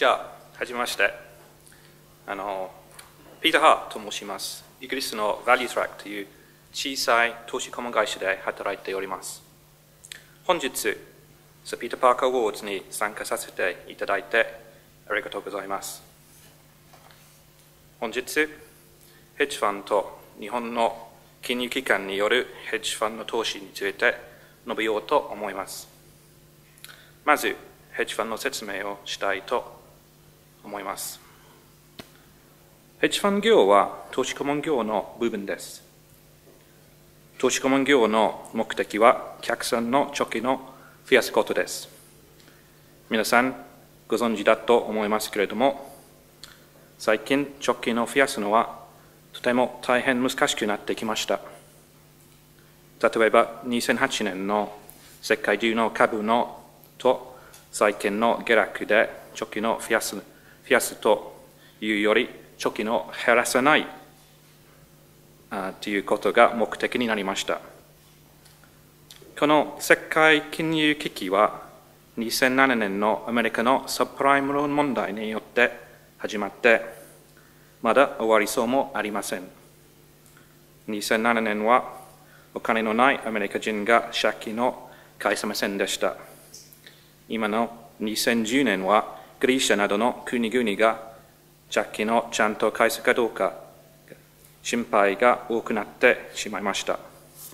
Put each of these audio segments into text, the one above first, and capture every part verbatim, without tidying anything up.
じゃあ、はじめまして。あの、ピーター・ハーと申します。イギリスの Value Track という小さい投資顧問会社で働いております。本日、ピーター・パーカー・アワードに参加させていただいてありがとうございます。本日、ヘッジファンドと日本の金融機関によるヘッジファンドの投資について述べようと思います。まず、ヘッジファンドの説明をしたいと思います。ヘッジファンド業は投資顧問業の部分です。投資顧問業の目的は、客さんの貯金を増やすことです。皆さんご存知だと思いますけれども、最近貯金を増やすのはとても大変難しくなってきました。例えばにせんはちねんの世界中の株のと最近の下落で貯金を増やす、増やすというより貯金を減らさないということが目的になりました。この世界金融危機はにせんななねんのアメリカのサブプライムローン問題によって始まって、まだ終わりそうもありません。にせんななねんはお金のないアメリカ人が借金を返せませんでした。今のにせんじゅうねんはギリシャなどの国々が借金をちゃんと返すかどうか心配が多くなってしまいました。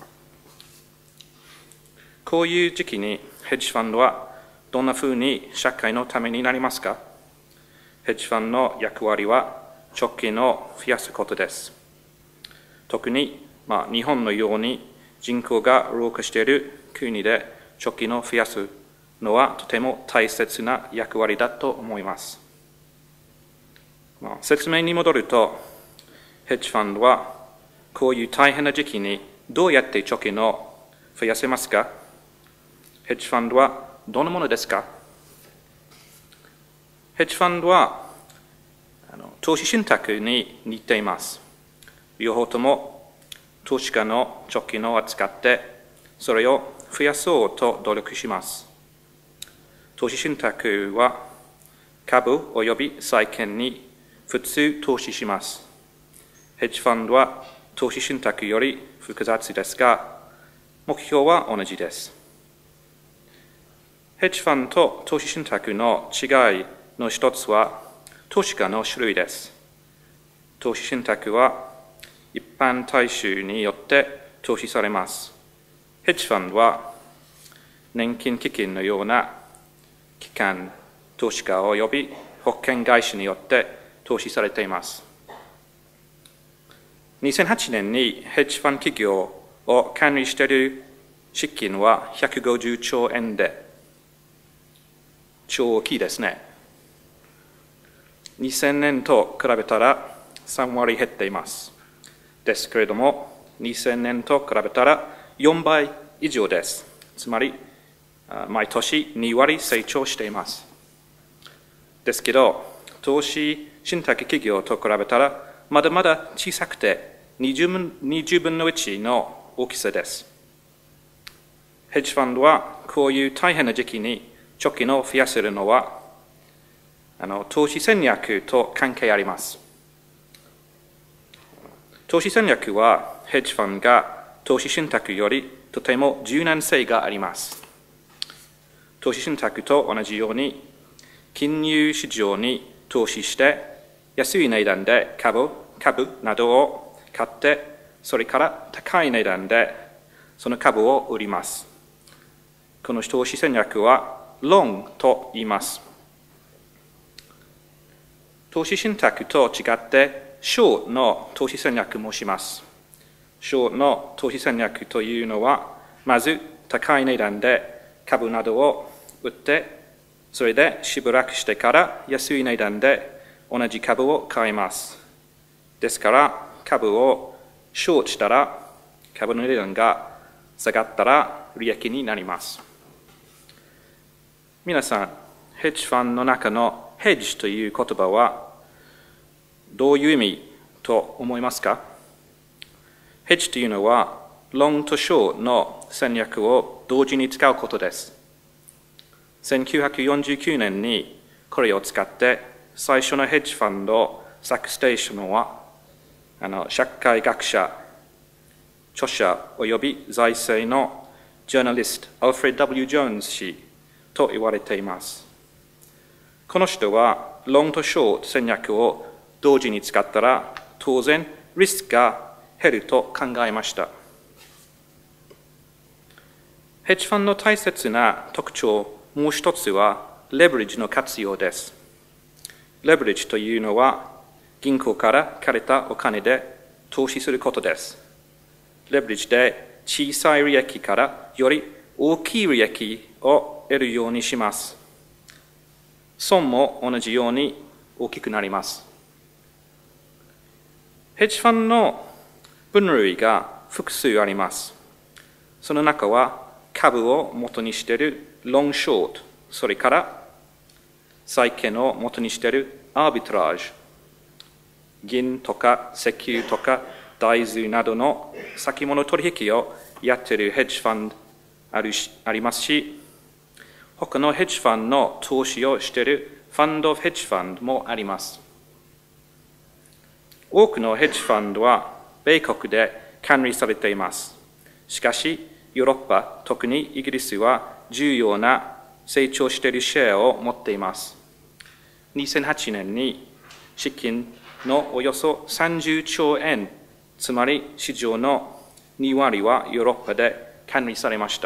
こういう時期にヘッジファンドはどんなふうに社会のためになりますか？ヘッジファンドの役割は貯金を増やすことです。特に、まあ、日本のように人口が老化している国で貯金を増やすのはとても大切な役割だと思います。まあ、説明に戻ると、ヘッジファンドはこういう大変な時期にどうやって貯金を増やせますか？ヘッジファンドはどんなものですか？ヘッジファンドはあの投資信託に似ています。両方とも投資家の貯金を扱ってそれを増やそうと努力します。投資信託は株及び債券に普通投資します。ヘッジファンドは投資信託より複雑ですが、目標は同じです。ヘッジファンドと投資信託の違いの一つは、投資家の種類です。投資信託は一般大衆によって投資されます。ヘッジファンドは年金基金のような機関、投資家及び保険会社によって投資されています。にせんはちねんにヘッジファンド企業を管理している資金はひゃくごじゅうちょうえんで、超大きいですね。にせんねんと比べたらさんわり減っています。ですけれども、にせんねんと比べたらよんばい以上です。つまり、毎年にわり成長しています。ですけど、投資信託企業と比べたら、まだまだ小さくてにじゅうぶんのいちの大きさです。ヘッジファンドはこういう大変な時期に貯金を増やせるのは、あの投資戦略と関係あります。投資戦略はヘッジファンドが投資信託よりとても柔軟性があります。投資信託と同じように金融市場に投資して安い値段で株、株などを買って、それから高い値段でその株を売ります。この投資戦略はロングと言います。投資信託と違ってショートの投資戦略もします。ショートの投資戦略というのは、まず高い値段で株などを売って、それでしばらくしてから安い値段で同じ株を買います。ですから、株をショートしたら、株の値段が下がったら利益になります。皆さん、ヘッジファンドの中のヘッジという言葉はどういう意味と思いますか？ヘッジというのは、ロングとショートの戦略を同時に使うことです。せんきゅうひゃくよんじゅうきゅうねんにこれを使って最初のヘッジファンドを作成したのは、あの社会学者、著者及び財政のジャーナリスト、アルフレッド・ W ・ジョーンズ氏と言われています。この人は、ロングとショート戦略を同時に使ったら、当然、リスクが減ると考えました。ヘッジファンドの大切な特徴、もう一つは、レバレッジの活用です。レバレッジというのは、銀行から借りたお金で投資することです。レバレッジで小さい利益からより大きい利益を得るようにします。損も同じように大きくなります。ヘッジファンドの分類が複数あります。その中は株を元にしているロングショート、それから債券を元にしているアービトラージ、銀とか石油とか大豆などの先物取引をやっているヘッジファンドあるしありますし、他のヘッジファンドの投資をしているファンド・オブ・ヘッジファンドもあります。多くのヘッジファンドは米国で管理されています。しかし、ヨーロッパ、特にイギリスは重要な成長しているシェアを持っています。にせんはちねんに資金のおよそさんじゅうちょうえん、つまり市場のにわりはヨーロッパで管理されました。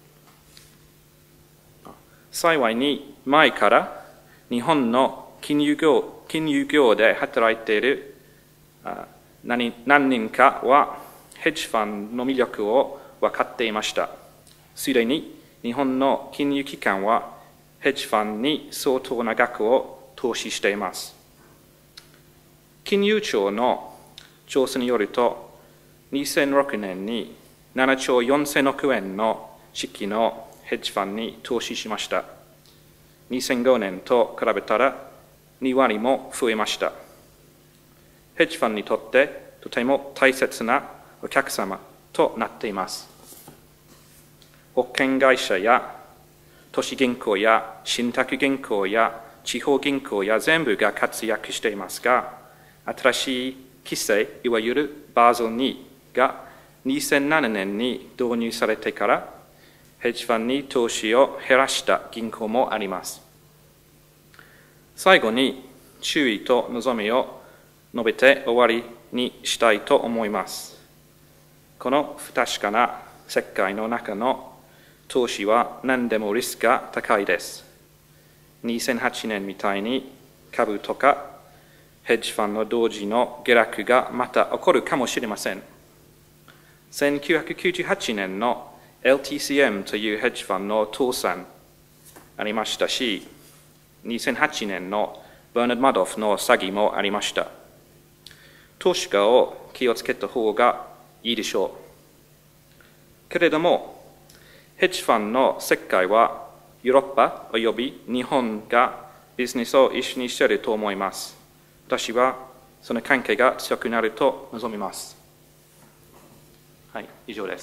幸いに前から日本の金融業、金融業で働いている何, 何人かはヘッジファンドの魅力を分かっていました。すでに日本の金融機関はヘッジファンドに相当な額を投資しています。金融庁の調査によると、にせんろくねんにななちょうよんせんおくえんの資金のヘッジファンドに投資しました。にせんごねんと比べたらにわりも増えました。ヘッジファンドにとってとても大切なお客様となっています。保険会社や都市銀行や信託銀行や地方銀行や全部が活躍していますが、新しい規制、いわゆるバーゼルにがにせんななねんに導入されてから、ヘッジファンドに投資を減らした銀行もあります。最後に注意と望みを述べて終わりにしたいと思います。この不確かな世界の中の投資は何でもリスクが高いです。にせんはちねんみたいに株とかヘッジファンドの同時の下落がまた起こるかもしれません。せんきゅうひゃくきゅうじゅうはちねんの エルティーシーエム というヘッジファンドの倒産ありましたし、にせんはちねんのバーナード・マドフの詐欺もありました。投資家を気をつけた方がいいでしょう。けれども、ヘッジファンドの世界はヨーロッパおよび日本がビジネスを一緒にしていると思います。私はその関係が強くなると望みます。はい、以上です。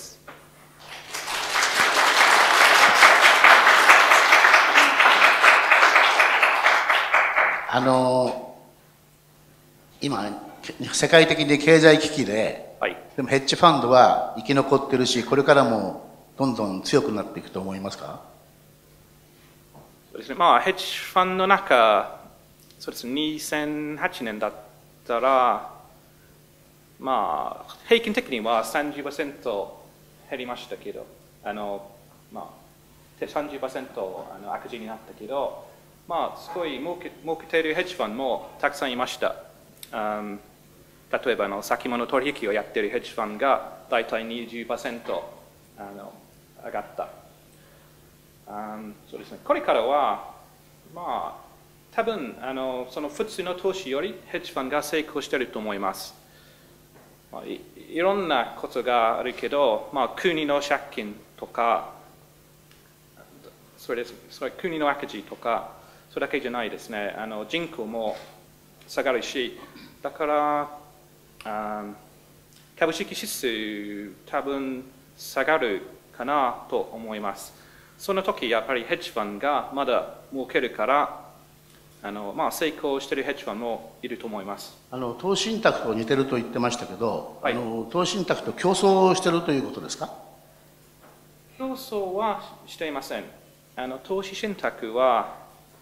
あの今世界的に経済危機で、はい、でもヘッジファンドは生き残ってるし、これからもどんどん強くなっていくと思いますか？ そうですね、まあヘッジファンドの中、そうですね、にせんはちねんだったら、まあ平均的には さんじゅっパーセント 減りましたけど、あのまあ さんじゅっパーセント あの赤字になったけど、まあすごい儲け儲けているヘッジファンドもたくさんいました。Um, 例えばの先物取引をやっているヘッジファンドが大体 にじゅっパーセント あの上がった。Um, そうですね、これからは、まあ、多分あのその普通の投資よりヘッジファンドが成功していると思います。まあ、い, いろんなことがあるけど、まあ、国の借金とか、それですそれ国の赤字とか、それだけじゃないですね。あの人口も下がるし、だからあ株式指数多分下がるかなと思います。その時やっぱりヘッジファンドがまだ儲けるから、 あの、まあ、成功しているヘッジファンもいると思います。 あの投資信託と似てると言ってましたけど、 はい、 あの投資信託と競争しているということですか？ 競争はしていません。あの投資信託は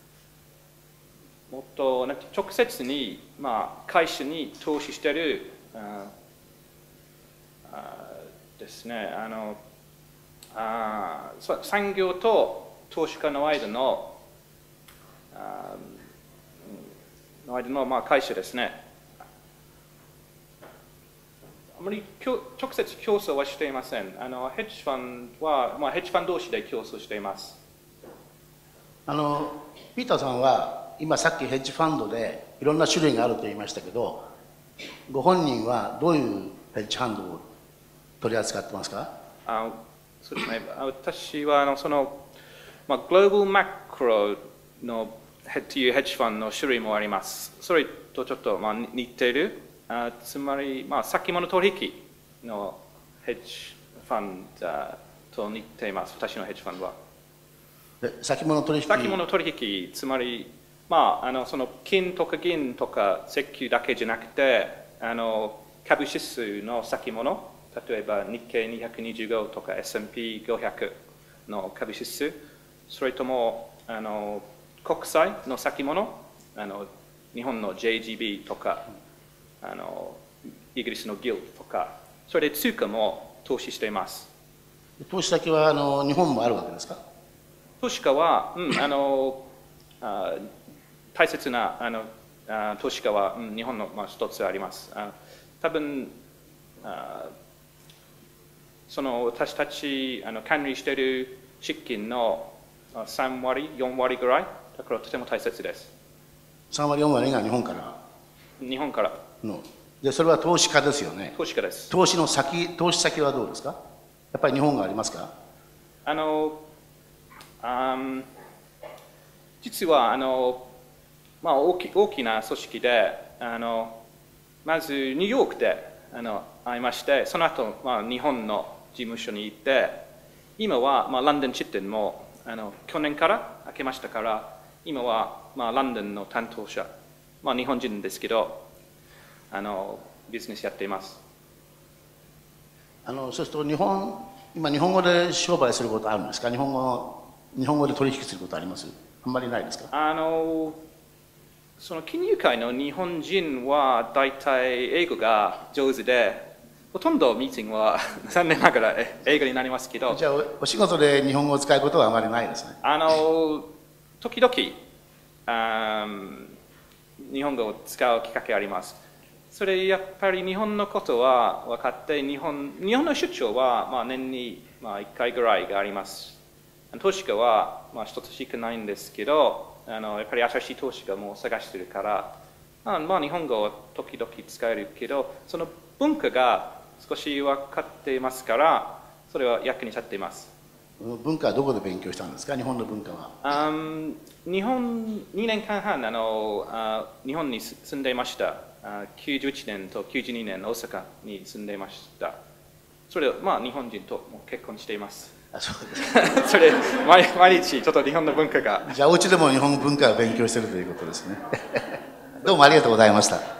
もっと直接に、まあ、会社に投資しているああですね、あのあ産業と投資家の間のあの間の、まあ、会社ですね。あまり直接競争はしていません。あのヘッジファンは、まあ、ヘッジファン同士で競争しています。 あのピーターさんは今さっきヘッジファンドでいろんな種類があると言いましたけど、ご本人はどういうヘッジファンドを取り扱ってますか？ あそうですね、私はあのその、まあ、グローバルマクロのというヘッジファンドの種類もあります。それとちょっと、まあ、似ている、あつまり、まあ、先物取引のヘッジファンドと似ています、私のヘッジファンドは。 先物取引先物取引、つまり、まあ、あのその金とか銀とか石油だけじゃなくて、あの株指数の先物、例えば日経にひゃくにじゅうごとか エスアンドピーごひゃく の株指数、それともあの国債の先物、あの日本の ジェイジービー とか、あのイギリスのギルドとか、それで通貨も投資しています。 投資先はあの日本もあるわけですか？ 投資家は、うん、あのあ大切なあのあ投資家は、うん、日本の、まあ、一つあります。あ多分あその私たちあの管理している資金のさん割、よん割ぐらい、だからとても大切です。 さん割、よん割が日本から日本からので、それは投資家ですよね。 投資家です。 投資の先、投資先はどうですか？やっぱり日本がありますか？ あのあ実はあの、まあ、大き大きな組織で、あのまずニューヨークであの会いまして、その後、まあ日本の事務所に行って、今は、まあ、ロンドン支店もあの去年から開けましたから、今は、まあ、ロンドンの担当者、まあ、日本人ですけど、あのビジネスやっています。 あのそうすると日本、今日本語で商売することあるんですか？日本語日本語で取引することあります？あんまりないですか？ あのその金融界の日本人は大体英語が上手で、ほとんどミーティングは残念ながら英語になりますけど。 じゃあお仕事で日本語を使うことはあまりないですね。 あの時々あ日本語を使うきっかけあります。それやっぱり日本のことは分かって、日本日本の出張はまあ年にまあいっかいぐらいがあります。投資家はまあ一つしかないんですけど、あのやっぱり新しい投資家も探してるから、まあ、まあ日本語は時々使えるけど、その文化が少し分かっていますから、それは役に立っています。 文化はどこで勉強したんですか？日本の文化は。 あ日本にねんかんはんあのあ日本に住んでいました。あきゅうじゅういちねんときゅうじゅうにねん大阪に住んでいました。それはまあ日本人とも結婚しています。 あ、そうです。 それ毎毎日ちょっと日本の文化が。 じゃあお家でも日本文化を勉強しているということですね。どうもありがとうございました。